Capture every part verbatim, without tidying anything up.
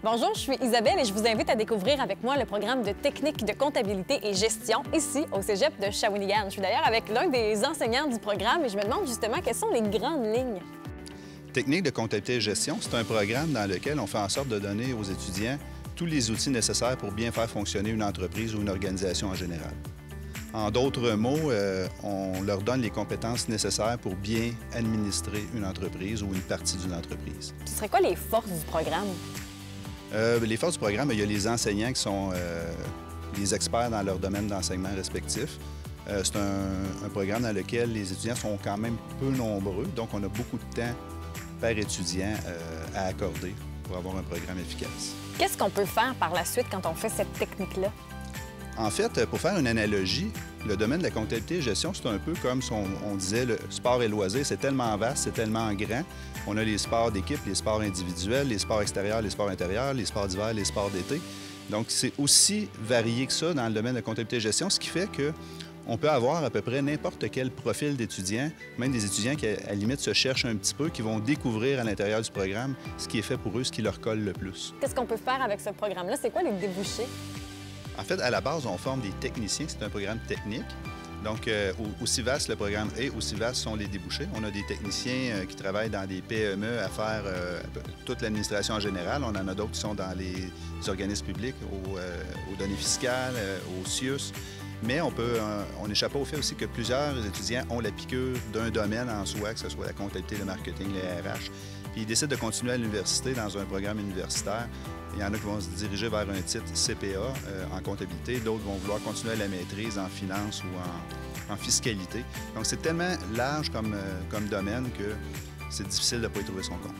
Bonjour, je suis Isabelle et je vous invite à découvrir avec moi le programme de technique de comptabilité et gestion ici au Cégep de Shawinigan. Je suis d'ailleurs avec l'un des enseignants du programme et je me demande justement quelles sont les grandes lignes. Technique de comptabilité et gestion, c'est un programme dans lequel on fait en sorte de donner aux étudiants tous les outils nécessaires pour bien faire fonctionner une entreprise ou une organisation en général. En d'autres mots, euh, on leur donne les compétences nécessaires pour bien administrer une entreprise ou une partie d'une entreprise. Ce serait quoi les forces du programme? Euh, les forces du programme, il y a les enseignants qui sont euh, les experts dans leur domaine d'enseignement respectif. Euh, c'est un, un programme dans lequel les étudiants sont quand même peu nombreux, donc on a beaucoup de temps par étudiant euh, à accorder pour avoir un programme efficace. Qu'est-ce qu'on peut faire par la suite quand on fait cette technique-là? En fait, pour faire une analogie, le domaine de la comptabilité et gestion, c'est un peu comme si on, on disait le sport et loisirs, c'est tellement vaste, c'est tellement grand. On a les sports d'équipe, les sports individuels, les sports extérieurs, les sports intérieurs, les sports d'hiver, les sports d'été. Donc, c'est aussi varié que ça dans le domaine de la comptabilité et gestion, ce qui fait que on peut avoir à peu près n'importe quel profil d'étudiants, même des étudiants qui, à la limite, se cherchent un petit peu, qui vont découvrir à l'intérieur du programme ce qui est fait pour eux, ce qui leur colle le plus. Qu'est-ce qu'on peut faire avec ce programme-là? C'est quoi les débouchés? En fait, à la base, on forme des techniciens. C'est un programme technique. Donc, euh, aussi vaste le programme est, aussi vaste sont les débouchés. On a des techniciens euh, qui travaillent dans des P M E à faire euh, toute l'administration en général. On en a d'autres qui sont dans les organismes publics, aux, euh, aux données fiscales, euh, au C I U S. Mais on peut, euh, on n'échappe pas au fait aussi que plusieurs étudiants ont la piqûre d'un domaine en soi, que ce soit la comptabilité, le marketing, les R H. Puis ils décident de continuer à l'université dans un programme universitaire. Il y en a qui vont se diriger vers un titre C P A euh, en comptabilité, d'autres vont vouloir continuer à la maîtrise en finance ou en, en fiscalité. Donc c'est tellement large comme, euh, comme domaine que c'est difficile de ne pas y trouver son compte.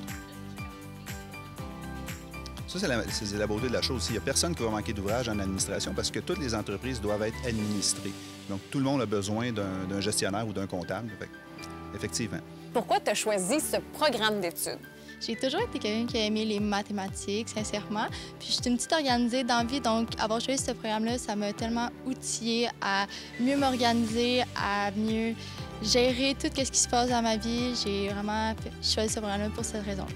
Ça, c'est la, c'est la beauté de la chose. Il n'y a personne qui va manquer d'ouvrage en administration parce que toutes les entreprises doivent être administrées. Donc tout le monde a besoin d'un, d'un gestionnaire ou d'un comptable. Fait, effectivement. Pourquoi tu as choisi ce programme d'études? J'ai toujours été quelqu'un qui a aimé les mathématiques, sincèrement. Puis je suis une petite organisée dans la vie, donc avoir choisi ce programme-là, ça m'a tellement outillée à mieux m'organiser, à mieux gérer tout ce qui se passe dans ma vie. J'ai vraiment choisi ce programme-là pour cette raison.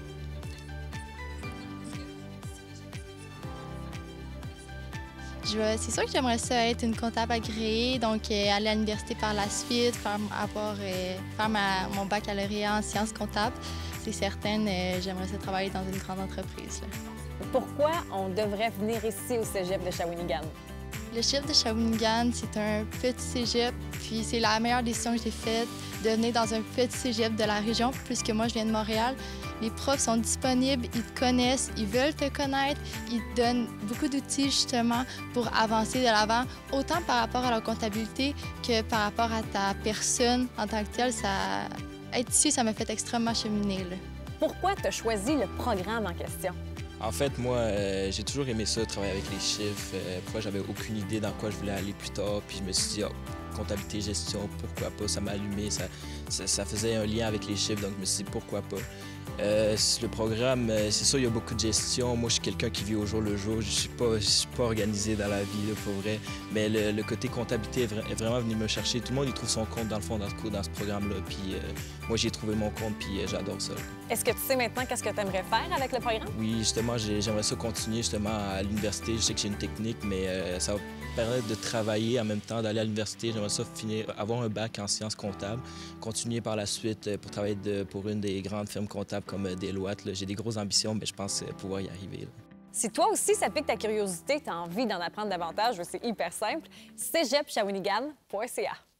C'est sûr que j'aimerais ça être une comptable agréée, donc euh, aller à l'université par la suite, faire, avoir, euh, faire ma, mon baccalauréat en sciences comptables. C'est certain, euh, j'aimerais ça travailler dans une grande entreprise. Là. Pourquoi on devrait venir ici au Cégep de Shawinigan? Le Cégep de Shawinigan, c'est un petit cégep, puis c'est la meilleure décision que j'ai faite de venir dans un petit cégep de la région, puisque moi, je viens de Montréal. Les profs sont disponibles, ils te connaissent, ils veulent te connaître, ils te donnent beaucoup d'outils justement pour avancer de l'avant, autant par rapport à la comptabilité que par rapport à ta personne en tant que telle. Ça... Être ici, ça m'a fait extrêmement cheminer. Là. Pourquoi tu as choisi le programme en question? En fait, moi, euh, j'ai toujours aimé ça, travailler avec les chiffres. Euh, pourquoi j'avais aucune idée dans quoi je voulais aller plus tard. Puis je me suis dit, oh, comptabilité, gestion, pourquoi pas? Ça m'a allumé, ça, ça, ça faisait un lien avec les chiffres, donc je me suis dit, pourquoi pas? Euh, le programme, c'est sûr, il y a beaucoup de gestion. Moi, je suis quelqu'un qui vit au jour le jour. Je ne suis pas, je suis pas organisé dans la vie, là, pour vrai. Mais le, le côté comptabilité est, vra est vraiment venu me chercher. Tout le monde y trouve son compte, dans le fond, dans ce, dans ce programme-là. Puis euh, moi, j'ai trouvé mon compte, puis euh, j'adore ça. Est-ce que tu sais maintenant qu'est-ce que tu aimerais faire avec le programme? Oui, justement, j'aimerais ça continuer justement à l'université. Je sais que j'ai une technique, mais euh, ça va permettre de travailler en même temps, d'aller à l'université. J'aimerais ça finir, avoir un bac en sciences comptables, continuer par la suite pour travailler de, pour une des grandes firmes comptables comme Deloitte. J'ai des grosses ambitions, mais je pense pouvoir y arriver. Là. Si toi aussi, ça pique ta curiosité, tu as envie d'en apprendre davantage, c'est hyper simple, cégep shawinigan point c a.